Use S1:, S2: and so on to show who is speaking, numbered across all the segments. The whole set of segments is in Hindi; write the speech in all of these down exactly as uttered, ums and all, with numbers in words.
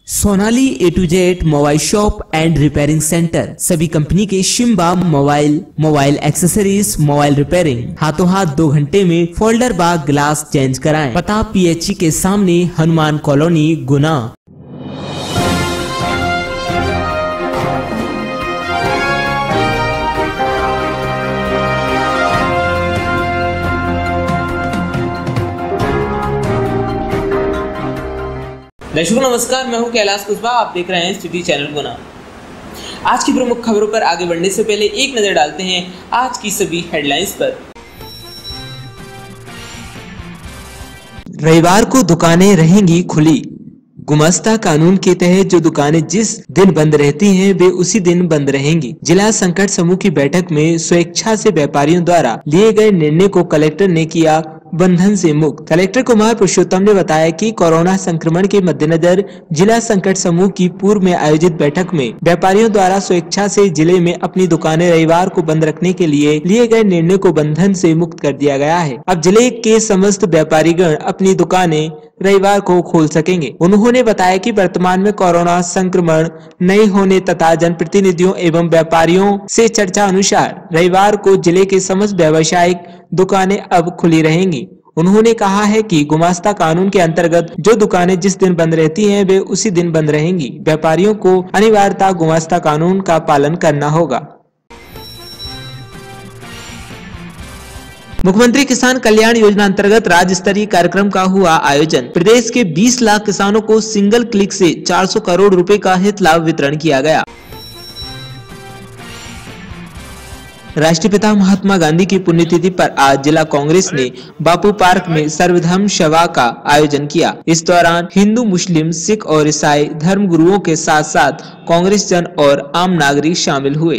S1: Sonali A to Z mobile shop and repairing centre सभी कंपनी के शिम्बा mobile mobile accessories mobile repairing हाथों हाथ दो घंटे में फोल्डर बाग ग्लास चेंज कराएं। पता पीएचई के सामने हनुमान कॉलोनी गुना।
S2: दर्शकों नमस्कार, मैं हूं कैलाश कुशवाहा। आप देख रहे हैं सिटी चैनल गुना। आज की प्रमुख खबरों पर आगे बढ़ने से पहले एक नजर डालते हैं आज की सभी हेडलाइंस पर।
S1: रविवार को दुकानें रहेंगी खुली। गुमास्ता कानून के तहत जो दुकानें जिस दिन बंद रहती हैं वे उसी दिन बंद रहेंगी। जिला संकट समूह की बैठक में स्वेच्छा से व्यापारियों द्वारा लिए गए निर्णय को कलेक्टर ने किया बंधन से मुक्त। कलेक्टर कुमार पुरुषोत्तम ने बताया कि कोरोना संक्रमण के मद्देनजर जिला संकट समूह की पूर्व में आयोजित बैठक में व्यापारियों द्वारा स्वेच्छा से जिले में अपनी दुकानें रविवार को बंद रखने के लिए लिए गए निर्णय को बंधन से मुक्त कर दिया गया है। अब जिले के समस्त व्यापारीगण अपनी दुकानें रविवार को खोल सकेंगे। उन्होंने बताया कि वर्तमान में कोरोना संक्रमण नहीं होने तथा जनप्रतिनिधियों एवं व्यापारियों से चर्चा अनुसार रविवार को जिले के समस्त व्यावसायिक दुकानें अब खुली रहेंगी। उन्होंने कहा है कि गुमास्ता कानून के अंतर्गत जो दुकानें जिस दिन बंद रहती हैं वे उसी दिन बंद रहेंगी। व्यापारियों को अनिवार्यतः गुमास्ता कानून का पालन करना होगा। मुख्यमंत्री किसान कल्याण योजना अंतर्गत राज्य स्तरीय कार्यक्रम का हुआ आयोजन। प्रदेश के बीस लाख किसानों को सिंगल क्लिक से चार सौ करोड़ रुपए का हित लाभ वितरण किया गया। राष्ट्रपिता महात्मा गांधी की पुण्यतिथि पर आज जिला कांग्रेस ने बापू पार्क में सर्वधर्म सभा का आयोजन किया। इस दौरान हिंदू, मुस्लिम, सिख और ईसाई धर्म गुरुओं के साथ साथ कांग्रेस जन और आम नागरिक शामिल हुए।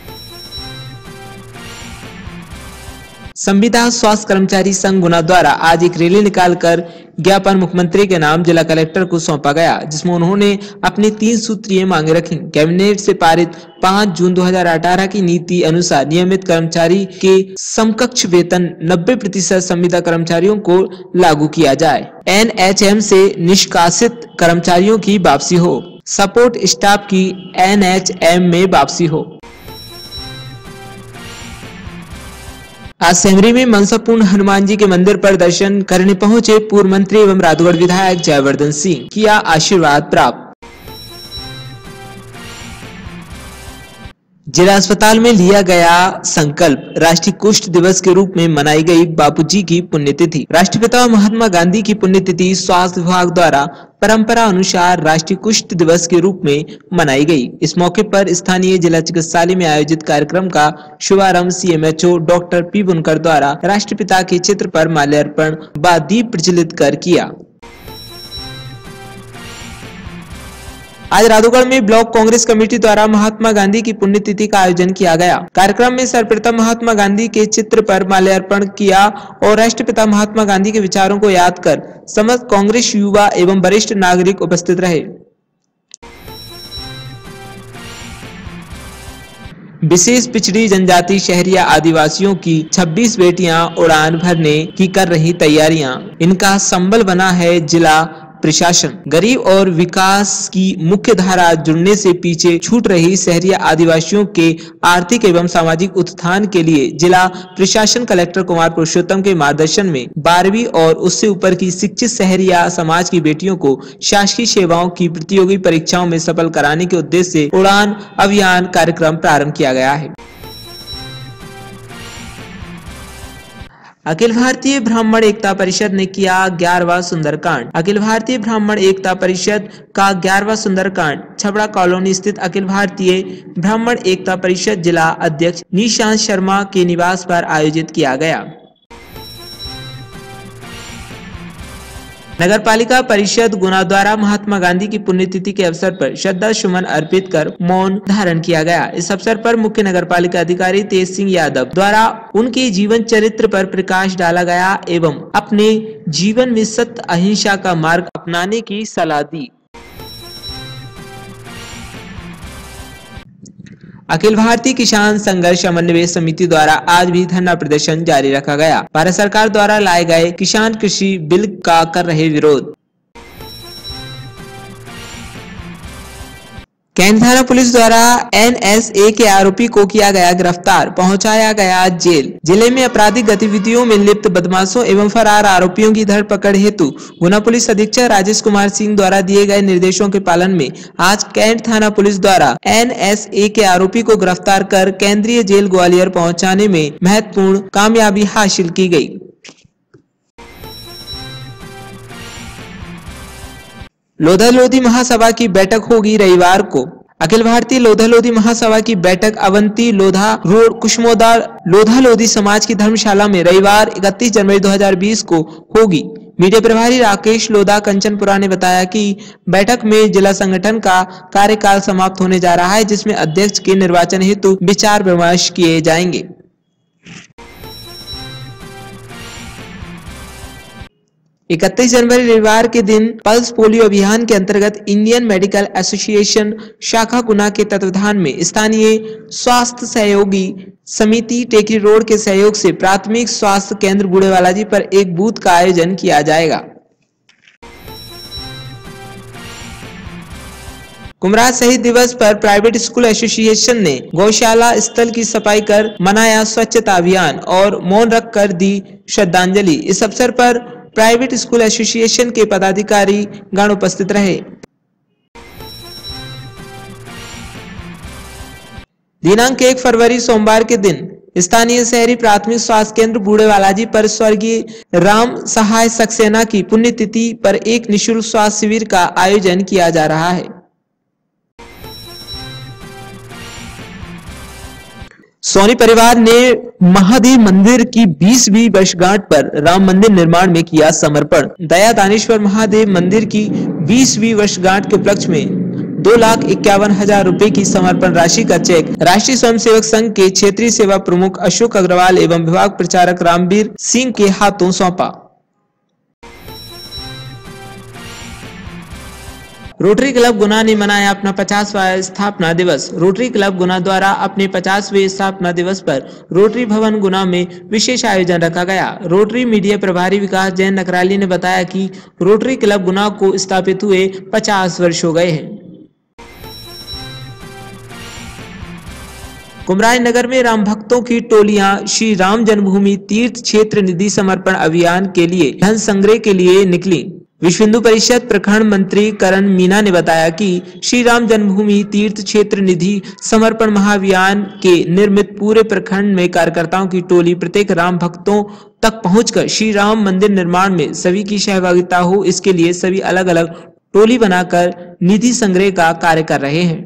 S1: संविदा स्वास्थ्य कर्मचारी संघ गुना द्वारा आज एक रैली निकालकर ज्ञापन मुख्यमंत्री के नाम जिला कलेक्टर को सौंपा गया, जिसमें उन्होंने अपनी तीन सूत्रीय मांगे रखी। कैबिनेट से पारित पाँच जून दो हज़ार अठारह की नीति अनुसार नियमित कर्मचारी के समकक्ष वेतन नब्बे प्रतिशत संविदा कर्मचारियों को लागू किया जाए। एन एच एम से निष्कासित कर्मचारियों की वापसी हो। सपोर्ट स्टाफ की एन एच एम में वापसी हो। आज सेमरी में मनसापूर्ण हनुमान जी के मंदिर पर दर्शन करने पहुंचे पूर्व मंत्री एवं राजगढ़ विधायक जयवर्धन सिंह, किया आशीर्वाद प्राप्त। जिला अस्पताल में लिया गया संकल्प। राष्ट्रीय कुष्ठ दिवस के रूप में मनाई गई बापूजी की पुण्यतिथि। राष्ट्रपिता महात्मा गांधी की पुण्यतिथि स्वास्थ्य विभाग द्वारा परंपरा अनुसार राष्ट्रीय कुष्ठ दिवस के रूप में मनाई गई। इस मौके पर स्थानीय जिला चिकित्सालय में आयोजित कार्यक्रम का शुभारंभ C M H O doctor P Bunkar द्वारा राष्ट्रपिता के चित्र पर माल्यार्पण व दीप प्रज्वलित कर किया। आज राधोगढ़ में ब्लॉक कांग्रेस कमेटी द्वारा महात्मा गांधी की पुण्यतिथि का आयोजन किया गया। कार्यक्रम में सर्वप्रथम महात्मा गांधी के चित्र पर माल्यार्पण किया और राष्ट्रपिता महात्मा गांधी के विचारों को याद कर समस्त कांग्रेस युवा एवं वरिष्ठ नागरिक उपस्थित रहे। विशेष पिछड़ी जनजाति शहरिया आदिवासियों की छब्बीस बेटियां उड़ान भरने की कर रही तैयारियां। इनका संबल बना है जिला प्रशासन। गरीब और विकास की मुख्य धारा जुड़ने से पीछे छूट रही शहरिया आदिवासियों के आर्थिक एवं सामाजिक उत्थान के लिए जिला प्रशासन कलेक्टर कुमार पुरुषोत्तम के मार्गदर्शन में बारहवीं और उससे ऊपर की शिक्षित शहरिया समाज की बेटियों को शासकीय सेवाओं की प्रतियोगी परीक्षाओं में सफल कराने के उद्देश्य से उड़ान अभियान कार्यक्रम प्रारंभ किया गया है। अखिल भारतीय ब्राह्मण एकता परिषद ने किया ग्यारहवां सुंदरकांड। अखिल भारतीय ब्राह्मण एकता परिषद का ग्यारहवां सुंदरकांड छबड़ा कॉलोनी स्थित अखिल भारतीय ब्राह्मण एकता परिषद जिला अध्यक्ष निशांत शर्मा के निवास पर आयोजित किया गया। नगर पालिका परिषद गुना द्वारा महात्मा गांधी की पुण्यतिथि के अवसर पर श्रद्धा सुमन अर्पित कर मौन धारण किया गया। इस अवसर पर मुख्य नगर पालिका अधिकारी तेज सिंह यादव द्वारा उनके जीवन चरित्र पर प्रकाश डाला गया एवं अपने जीवन में सत्य अहिंसा का मार्ग अपनाने की सलाह दी। अखिल भारतीय किसान संघर्ष समन्वय समिति द्वारा आज भी धरना प्रदर्शन जारी रखा गया। भारत सरकार द्वारा लाए गए किसान कृषि बिल का कर रहे विरोध। कैंट थाना पुलिस द्वारा एन एस ए के आरोपी को किया गया गिरफ्तार, पहुंचाया गया जेल। जिले में आपराधिक गतिविधियों में लिप्त बदमाशों एवं फरार आरोपियों की धरपकड़ हेतु गुना पुलिस अधीक्षक राजेश कुमार सिंह द्वारा दिए गए निर्देशों के पालन में आज कैंट थाना पुलिस द्वारा एन एस ए के आरोपी को गिरफ्तार कर केंद्रीय जेल ग्वालियर पहुँचाने में महत्वपूर्ण कामयाबी हासिल की गयी। लोधा लोधी महासभा की बैठक होगी रविवार को। अखिल भारतीय लोधा लोधी महासभा की बैठक अवंती लोधा रोड कुशमोदा लोधा लोधी समाज की धर्मशाला में रविवार इकतीस जनवरी दो हज़ार बीस को होगी। मीडिया प्रभारी राकेश लोधा कंचनपुरा ने बताया कि बैठक में जिला संगठन का कार्यकाल समाप्त होने जा रहा है, जिसमें अध्यक्ष के निर्वाचन हेतु विचार विमर्श किए जाएंगे। इकतीस जनवरी रविवार के दिन पल्स पोलियो अभियान के अंतर्गत इंडियन मेडिकल एसोसिएशन शाखा गुना के तत्वाधान में स्थानीय स्वास्थ्य सहयोगी समिति टेकरी रोड के सहयोग से प्राथमिक स्वास्थ्य केंद्र बूढ़ेवालाजी पर एक बूथ का आयोजन किया जाएगा। कुमराज शहीद दिवस पर प्राइवेट स्कूल एसोसिएशन ने गौशाला स्थल की सफाई कर मनाया स्वच्छता अभियान और मौन रख कर दी श्रद्धांजलि। इस अवसर पर प्राइवेट स्कूल एसोसिएशन के पदाधिकारी गण उपस्थित रहे। दिनांक एक फरवरी सोमवार के दिन स्थानीय शहरी प्राथमिक स्वास्थ्य केंद्र बूढ़ेवालाजी पर स्वर्गीय राम सहाय सक्सेना की पुण्यतिथि पर एक निःशुल्क स्वास्थ्य शिविर का आयोजन किया जा रहा है। सोनी परिवार ने महादेव मंदिर की बीसवीं वर्षगांठ पर राम मंदिर निर्माण में किया समर्पण। दया दानेश्वर महादेव मंदिर की बीसवीं वर्षगांठ के उपलक्ष्य में दो लाख इक्यावन हजार रुपए की समर्पण राशि का चेक राष्ट्रीय स्वयंसेवक संघ के क्षेत्रीय सेवा प्रमुख अशोक अग्रवाल एवं विभाग प्रचारक रामवीर सिंह के हाथों सौंपा। रोटरी क्लब गुना ने मनाया अपना पचासवां स्थापना दिवस। रोटरी क्लब गुना द्वारा अपने पचासवें स्थापना दिवस पर रोटरी भवन गुना में विशेष आयोजन रखा गया। रोटरी मीडिया प्रभारी विकास जैन नकराली ने बताया कि रोटरी क्लब गुना को स्थापित हुए पचास वर्ष हो गए हैं। कुमराज नगर में राम भक्तों की टोलियां श्री राम जन्मभूमि तीर्थ क्षेत्र निधि समर्पण अभियान के लिए धन संग्रह के लिए निकली। विश्व हिंदू परिषद प्रखंड मंत्री करण मीना ने बताया कि श्री राम जन्मभूमि तीर्थ क्षेत्र निधि समर्पण महाअभियान के निर्मित पूरे प्रखंड में कार्यकर्ताओं की टोली प्रत्येक राम भक्तों तक पहुंचकर श्री राम मंदिर निर्माण में सभी की सहभागिता हो, इसके लिए सभी अलग अलग टोली बनाकर निधि संग्रह का कार्य कर रहे हैं।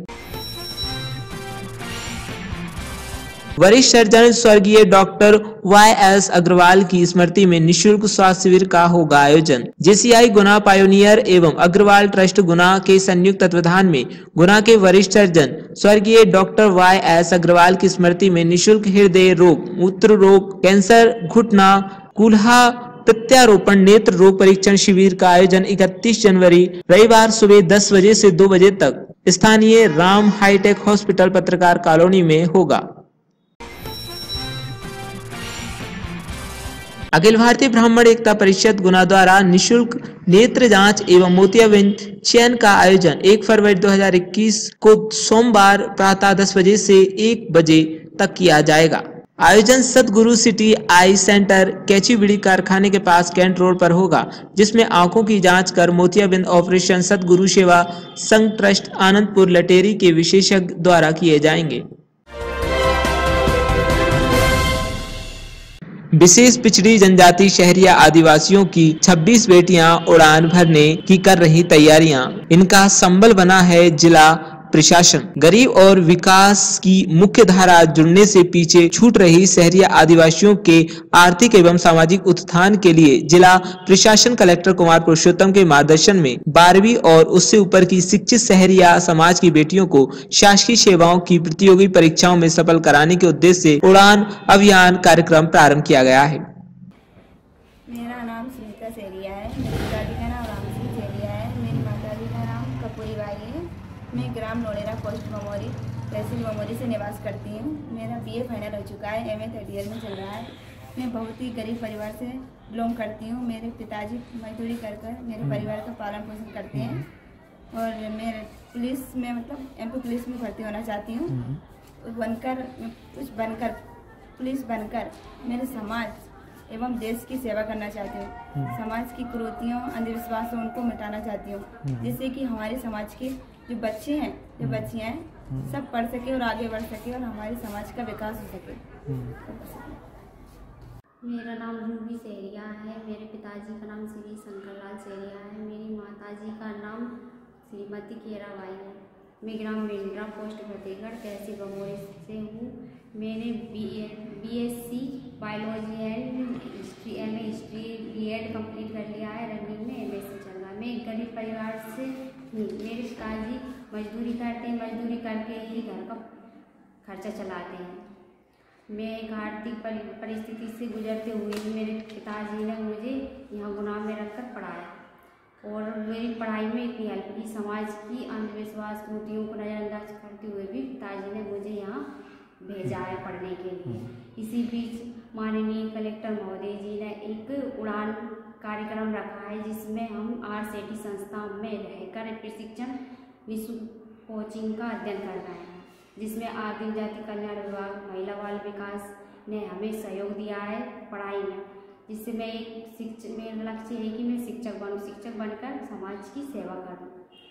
S1: वरिष्ठ सर्जन स्वर्गीय डॉक्टर वाई एस अग्रवाल की स्मृति में निःशुल्क स्वास्थ्य शिविर का होगा आयोजन। जेसीआई गुना पायोनियर एवं अग्रवाल ट्रस्ट गुना के संयुक्त तत्वाधान में गुना के वरिष्ठ सर्जन स्वर्गीय डॉक्टर वाई एस अग्रवाल की स्मृति में निःशुल्क हृदय रोग, मूत्र रोग, कैंसर, घुटना, कूल्हा प्रत्यारोपण, नेत्र रोग परीक्षण शिविर का आयोजन इकतीस जनवरी रविवार सुबह दस बजे से दो बजे तक स्थानीय राम हाईटेक हॉस्पिटल पत्रकार कॉलोनी में होगा। अखिल भारतीय ब्राह्मण एकता परिषद गुना द्वारा निशुल्क नेत्र जांच एवं मोतियाबिंद चयन का आयोजन एक फरवरी दो हज़ार इक्कीस को सोमवार प्रातः दस बजे से एक बजे तक किया जाएगा। आयोजन सतगुरु सिटी आई सेंटर कैचीबिड़ी कारखाने के पास कैंट रोड पर होगा, जिसमें आंखों की जांच कर मोतियाबिंद ऑपरेशन सतगुरु सेवा संघ ट्रस्ट आनंदपुर लटेरी के विशेषज्ञ द्वारा किए जाएंगे। विशेष पिछड़ी जनजाति शहरिया आदिवासियों की छब्बीस बेटियां उड़ान भरने की कर रही तैयारियां, इनका संबल बना है जिला प्रशासन। गरीब और विकास की मुख्य धारा जुड़ने से पीछे छूट रही शहरिया आदिवासियों के आर्थिक एवं सामाजिक उत्थान के लिए जिला प्रशासन कलेक्टर कुमार पुरुषोत्तम के मार्गदर्शन में बारहवीं और उससे ऊपर की शिक्षित शहरिया समाज की बेटियों को शासकीय सेवाओं की प्रतियोगी परीक्षाओं में सफल कराने के उद्देश्य से उड़ान अभियान कार्यक्रम प्रारंभ किया गया है।
S3: मेरा नाम सुनीता सेरिया है, मेरे पिताजी का नाम राम सिंह सेरिया है, मेरी माताजी का नाम कपूरी बाई है। मैं ग्राम नोड़ेरा पोस्ट ममोरी तहसील ममोरी से निवास करती हूँ। मेरा बीए फाइनल हो चुका है, एमए थर्ड ईयर में चल रहा है। मैं बहुत ही गरीब परिवार से बिलोंग करती हूँ। मेरे पिताजी मजदूरी कर कर मेरे परिवार का पालन पोषण करते हैं। और मैं पुलिस में मतलब एमपी पुलिस में भर्ती होना चाहती हूँ। बनकर कुछ बनकर पुलिस बनकर मेरे समाज एवं देश की सेवा करना चाहती हूँ। समाज की कुरीतियों अंधविश्वासों उनको मिटाना चाहती हूँ, जिससे कि हमारे समाज के जो बच्चे हैं जो बच्चियाँ हैं सब पढ़ सके और आगे बढ़ सके और हमारे समाज का विकास हो सके।
S4: मेरा नाम रूबी सेरिया है। मेरे पिताजी का नाम श्री शंकरलाल सेरिया है। मेरी माताजी का नाम श्रीमती केराबाई है। मैं ग्राम मेंढरा पोस्ट फतेहगढ़ तहसील बमोरी से हूँ। मैंने B A B S C biology and history M A history B Ed complete कर लिया है। रनिंग में एम एस सी चल रहा है। मैं एक गरीब परिवार से हूँ। मेरे पिताजी मजदूरी करते हैं, मजदूरी करके ही घर का खर्चा चलाते हैं। मैं एक आर्थिक परिस्थिति से गुजरते हुए ही मेरे पिताजी ने मुझे यहाँ गुनाह में रखकर पढ़ाया और मेरी पढ़ाई में इतनी हेल्प की। समाज की अंधविश्वास कुरीतियों को नज़रअंदाज करते हुए भी पिताजी ने मुझे यहाँ भेजा है पढ़ने के लिए। इसी बीच माननीय कलेक्टर महोदय जी ने एक उड़ान कार्यक्रम रखा है, जिसमें हम आर सी टी संस्था में रहकर प्रशिक्षण निःशुल्क कोचिंग का अध्ययन कर रहे हैं, जिसमें आदिम जाति कल्याण विभाग महिला बाल विकास ने हमें सहयोग दिया है पढ़ाई में, जिससे मैं एक शिक्षक मेरा लक्ष्य है कि मैं शिक्षक बनूं, शिक्षक बनकर समाज की सेवा करूं।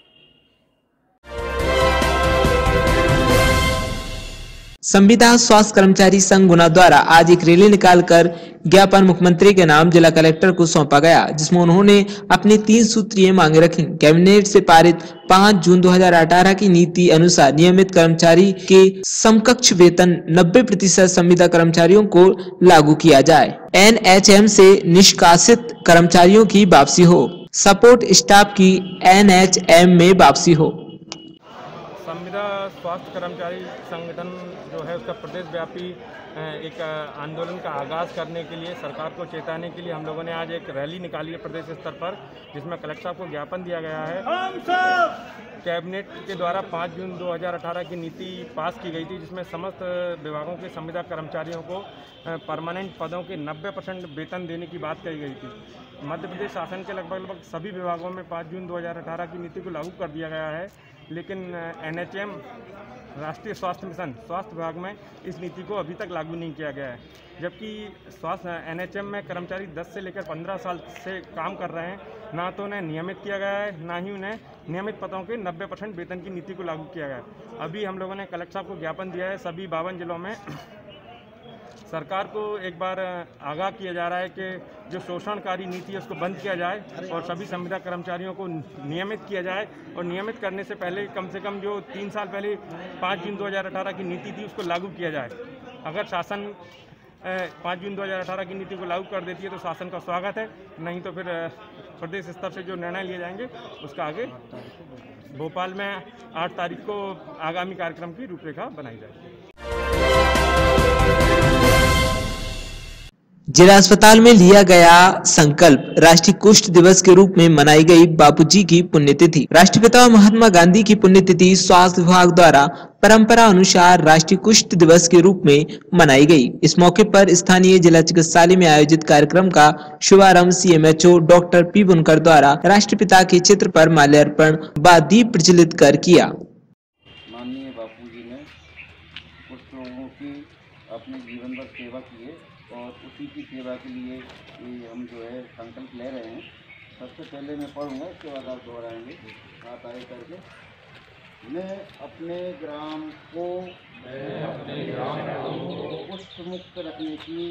S1: संविदा स्वास्थ्य कर्मचारी संघ गुना द्वारा आज एक रैली निकालकर ज्ञापन मुख्यमंत्री के नाम जिला कलेक्टर को सौंपा गया, जिसमें उन्होंने अपनी तीन सूत्रीय मांगे रखी। कैबिनेट से पारित पाँच जून दो हज़ार अठारह की नीति अनुसार नियमित कर्मचारी के समकक्ष वेतन नब्बे प्रतिशत संविदा कर्मचारियों को लागू किया जाए। एन एच एम से निष्कासित कर्मचारियों की वापसी हो। सपोर्ट स्टाफ की एन एच एम में वापसी हो।
S5: संविदा स्वास्थ्य कर्मचारी संगठन जो है उसका प्रदेश व्यापी एक आंदोलन का आगाज़ करने के लिए, सरकार को चेताने के लिए हम लोगों ने आज एक रैली निकाली है प्रदेश स्तर पर, जिसमें कलेक्टर साहब को ज्ञापन दिया गया है। कैबिनेट के द्वारा पाँच जून दो हज़ार अठारह की नीति पास की गई थी, जिसमें समस्त विभागों के संविदा कर्मचारियों को परमानेंट पदों के नब्बे परसेंट वेतन देने की बात कही गई थी। मध्य प्रदेश शासन के लगभग लगभग सभी विभागों में पाँच जून दो हज़ार अठारह की नीति को लागू कर दिया गया है, लेकिन एन एच एम राष्ट्रीय स्वास्थ्य मिशन स्वास्थ्य विभाग में इस नीति को अभी तक लागू नहीं किया गया है। जबकि स्वास्थ्य एन एच एम में कर्मचारी दस से लेकर पंद्रह साल से काम कर रहे हैं, ना तो उन्हें नियमित किया गया है, ना ही उन्हें नियमित पदों के नब्बे परसेंट वेतन की नीति को लागू किया गया है। अभी हम लोगों ने कलेक्टर साहब को ज्ञापन दिया है। सभी बावन जिलों में सरकार को एक बार आगाह किया जा रहा है कि जो शोषणकारी नीति है उसको बंद किया जाए और सभी संविदा कर्मचारियों को नियमित किया जाए। और नियमित करने से पहले कम से कम जो तीन साल पहले पाँच जून दो हज़ार अठारह की नीति थी उसको लागू किया जाए। अगर शासन पाँच जून दो हज़ार अठारह की नीति को लागू कर देती है तो शासन का स्वागत है, नहीं तो फिर प्रदेश स्तर से जो निर्णय लिए जाएंगे उसका आगे भोपाल में आठ तारीख को आगामी कार्यक्रम की रूपरेखा बनाई जाएगी।
S1: जिला अस्पताल में लिया गया संकल्प। राष्ट्रीय कुष्ठ दिवस के रूप में मनाई गई बापूजी की पुण्यतिथि। राष्ट्रपिता महात्मा गांधी की पुण्यतिथि स्वास्थ्य विभाग द्वारा परंपरा अनुसार राष्ट्रीय कुष्ठ दिवस के रूप में मनाई गई। इस मौके पर स्थानीय जिला चिकित्सालय में आयोजित कार्यक्रम का शुभारंभ C M H O doctor P Bunkar द्वारा राष्ट्रपिता के चित्र पर माल्यार्पण व दीप प्रज्वलित कर किया।
S6: माननीय बापूजी ने कुछ लोगों की अपने जीवन भर सेवा की है और उसी की सेवा के लिए ये हम जो है संकल्प ले रहे हैं। सबसे पहले मैं पढ़ूंगा, इसके बाद आप दोहराएंगे हाथ आगे करके। मैं अपने ग्राम को मैं अपने ग्राम को कुष्ठ मुक्त रखने की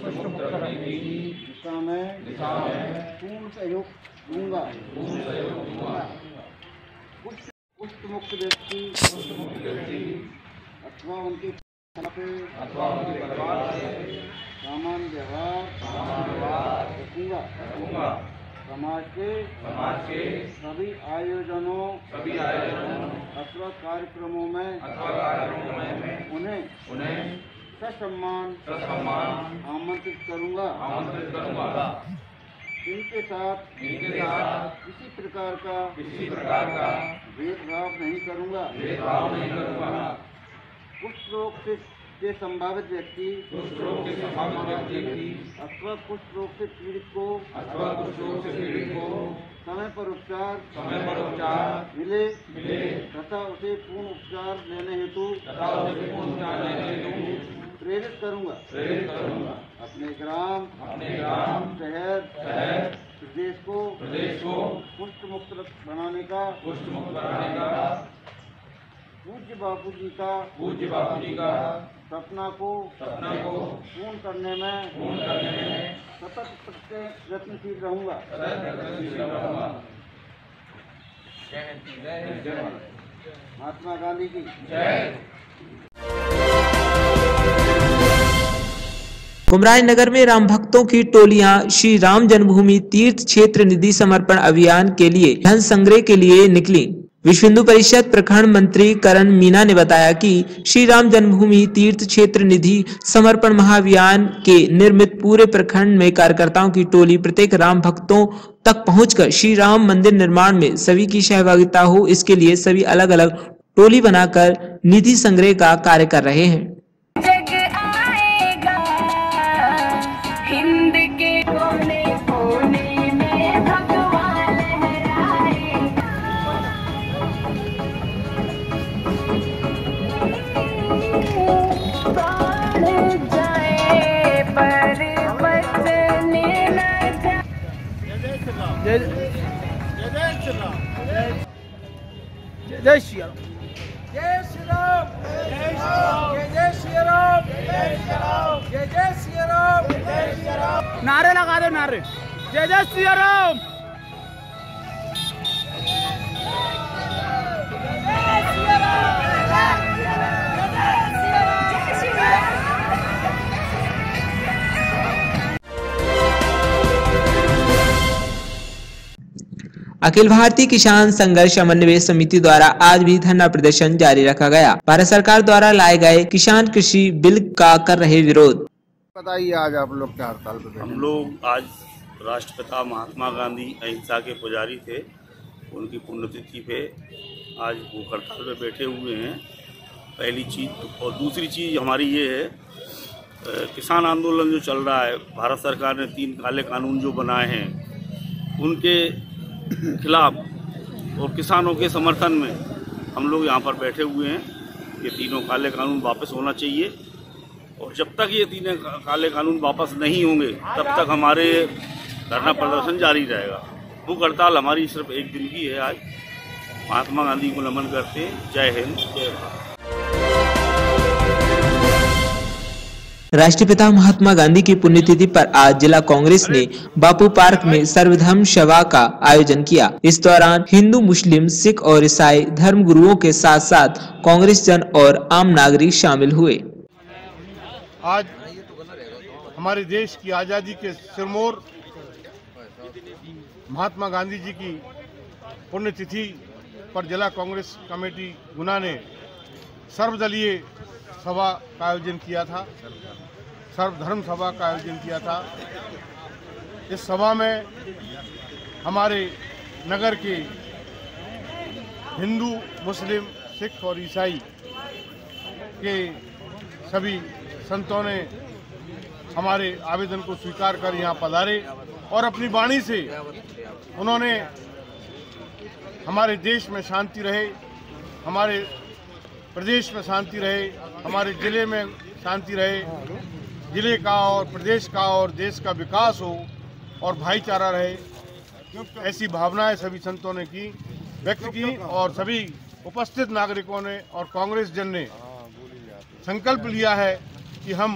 S6: दिशा में दिशा में पूर्ण सहयोग दूंगा पूर्ण सहयोग दूंगा। कुष्ठ मुक्त व्यक्ति अथवा उनके अथवा उनके परिवार से सामान व्यवहार रखूंगा। समाज के समाज के सभी आयोजनों सभी आयोजनों अथवा कार्यक्रमों में अथवा कार्यक्रमों में उन्हें उन्हें ससम्मान ससम्मान आमंत्रित करूंगा आमंत्रित करूंगा। इनके साथ इनके साथ किसी प्रकार का किसी प्रकार का भेदभाव नहीं करूंगा भेदभाव नहीं करूंगा। कुष्ठ रोग से के संभावित व्यक्ति कुष्ठ रोग के संभावित व्यक्ति अथवा कुष्ठ रोग से पीड़ित को अथवा कुष्ठ रोग से पीड़ित को समय पर उपचार
S5: समय पर उपचार
S6: मिले
S5: मिले
S6: तथा उसे पूर्ण उपचार लेने हेतु
S5: तथा उसे पूर्ण उपचार लेने हेतु
S6: प्रेरित करूंगा
S5: प्रेरित करूंगा।
S6: अपने ग्राम
S5: अपने ग्राम
S6: शहर
S5: शहर
S6: प्रदेश को
S5: प्रदेश को
S6: कुष्ठ मुक्त बनाने का
S5: कुष्ठ मुक्त बनाने का
S6: पूज्य बापू जी का
S5: पूज्य बापू जी का
S6: सपना को
S5: सपना को
S6: पूर्ण करने में
S5: पूर्ण करने में
S6: सतत प्रत्यय यत्नशील रहूंगा।
S5: सदैव प्रयत्नशील रहूंगा।
S6: महात्मा गांधी की
S5: जय।
S1: कुमराज नगर में राम भक्तों की टोलियां श्री राम जन्मभूमि तीर्थ क्षेत्र निधि समर्पण अभियान के लिए धन संग्रह के लिए निकली। विश्व हिंदू परिषद प्रखंड मंत्री करण मीना ने बताया कि श्री राम जन्मभूमि तीर्थ क्षेत्र निधि समर्पण महाअभियान के निर्मित पूरे प्रखंड में कार्यकर्ताओं की टोली प्रत्येक राम भक्तों तक पहुंचकर श्री राम मंदिर निर्माण में सभी की सहभागिता हो, इसके लिए सभी अलग अलग टोली बनाकर निधि संग्रह का कार्य कर रहे हैं।
S7: जय जय श्री राम जय श्री राम जय श्री राम जय जय श्री राम जय श्री राम जय जय श्री राम जय श्री राम। नारे लगा दो, नारे जय जय श्री राम।
S1: अखिल भारतीय किसान संघर्ष समन्वय समिति द्वारा आज भी धरना प्रदर्शन जारी रखा गया। भारत सरकार द्वारा लाए गए किसान कृषि बिल का कर रहे विरोध।
S6: बताइए आज आप लोग क्या हड़ताल पर?
S8: हम लोग आज राष्ट्रपिता महात्मा गांधी अहिंसा के पुजारी थे, उनकी पुण्यतिथि पे आज भूख हड़ताल पे बैठे हुए हैं। पहली चीज और दूसरी चीज हमारी ये है, किसान आंदोलन जो चल रहा है, भारत सरकार ने तीन काले कानून जो बनाए हैं उनके खिलाफ और किसानों के समर्थन में हम लोग यहाँ पर बैठे हुए हैं। ये तीनों काले कानून वापस होना चाहिए और जब तक ये तीनों काले कानून वापस नहीं होंगे तब तक हमारे धरना प्रदर्शन जारी रहेगा। भूख हड़ताल हमारी सिर्फ एक दिन की है। आज महात्मा गांधी को नमन करते हैं। जय हिंद, जय भारत।
S1: राष्ट्रपिता महात्मा गांधी की पुण्यतिथि पर आज जिला कांग्रेस ने बापू पार्क में सर्वधर्म सभा का आयोजन किया। इस दौरान हिंदू, मुस्लिम, सिख और ईसाई धर्म गुरुओं के साथ साथ कांग्रेस जन और आम नागरिक शामिल हुए।
S9: आज हमारे देश की आज़ादी के सिरमौर महात्मा गांधी जी की पुण्यतिथि पर जिला कांग्रेस कमेटी गुना ने सर्वदलीय सभा का आयोजन किया था, सर्वधर्म सभा का आयोजन किया था। इस सभा में हमारे नगर के हिंदू, मुस्लिम, सिख और ईसाई के सभी संतों ने हमारे आवेदन को स्वीकार कर यहाँ पधारे और अपनी वाणी से उन्होंने हमारे देश में शांति रहे, हमारे प्रदेश में शांति रहे, हमारे ज़िले में शांति रहे, ज़िले का और प्रदेश का और देश का विकास हो और भाईचारा रहे, ऐसी भावनाएं सभी संतों ने की व्यक्त की और सभी उपस्थित नागरिकों ने और कांग्रेस जन ने संकल्प लिया है कि हम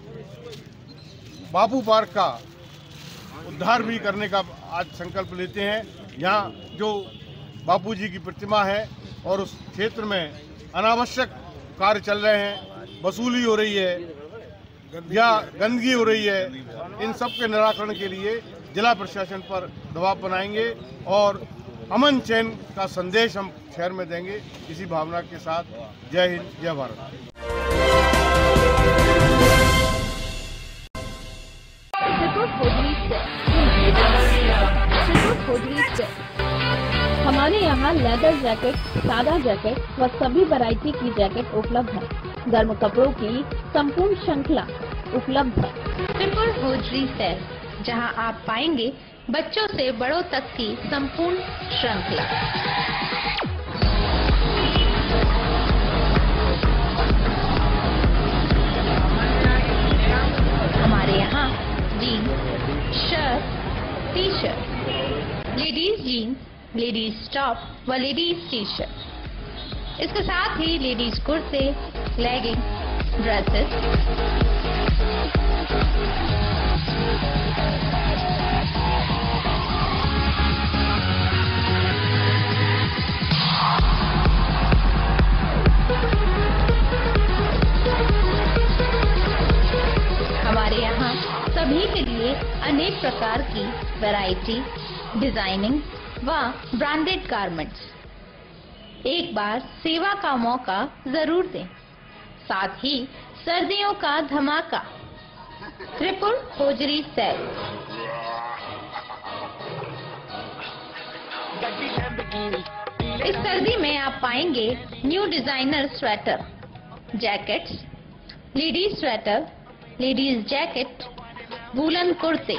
S9: बापू पार्क का उद्धार भी करने का आज संकल्प लेते हैं। यहाँ जो बापू जी की प्रतिमा है और उस क्षेत्र में अनावश्यक कार्य चल रहे हैं, वसूली हो रही है या गंदगी हो रही है, इन सब के निराकरण के लिए जिला प्रशासन पर दबाव बनाएंगे और अमन चैन का संदेश हम शहर में देंगे। इसी भावना के साथ जय हिंद, जय भारत।
S10: हमारे यहाँ लेदर जैकेट, सादा जैकेट व सभी वैरायटी की जैकेट उपलब्ध है। गर्म कपड़ों की संपूर्ण श्रृंखला उपलब्ध है।
S11: ट्रिपल होजरी सेल, जहां आप पाएंगे
S10: बच्चों से बड़ों तक की संपूर्ण श्रृंखला। हमारे यहाँ jeans, shirt, T shirt, ladies jeans, ladies top व लेडीज टी शर्ट, इसके साथ ही लेडीज कुर्ते, लेगिंग, ड्रेसेस, हमारे यहाँ सभी के लिए अनेक प्रकार की वैरायटी, डिजाइनिंग व ब्रांडेड गारमेंट्स। एक बार सेवा का मौका जरूर दें। साथ ही सर्दियों का धमाका, त्रिपुर होजरी सेल। इस सर्दी में आप पाएंगे new designer sweater, jackets, ladies sweater, ladies jacket, woollen कुर्ते,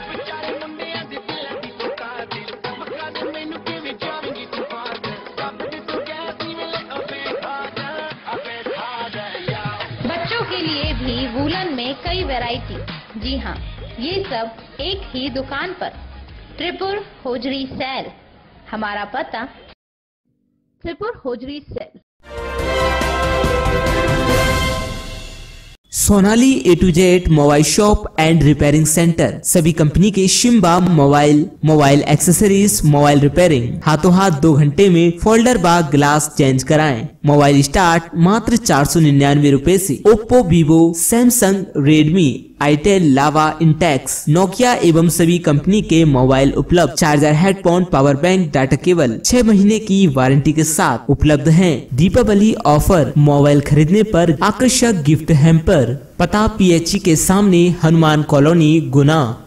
S10: बच्चों के लिए भी वूलन में कई वैरायटी। जी हाँ, ये सब एक ही दुकान पर। Tripur hosiery sale. हमारा पता Tripur hosiery sale.
S1: Sonali A to Z mobile shop and repairing centre. सभी कंपनी के शिम्बा mobile, mobile accessories, mobile repairing, हाथों हाथ दो घंटे में फोल्डर बाग ग्लास चेंज कराएं। मोबाइल स्टार्ट मात्र चार सौ निन्यानवे रूपए से। Oppo, Vivo, Samsung, Redmi, itel, Lava, Intex, Nokia एवं सभी कंपनी के मोबाइल उपलब्ध। Charger, headphone, power bank, data cable छह महीने की वारंटी के साथ उपलब्ध हैं। दीपावली ऑफर, मोबाइल खरीदने पर आकर्षक गिफ्ट हैम्पर। पता पीएचई के सामने, हनुमान कॉलोनी, गुना।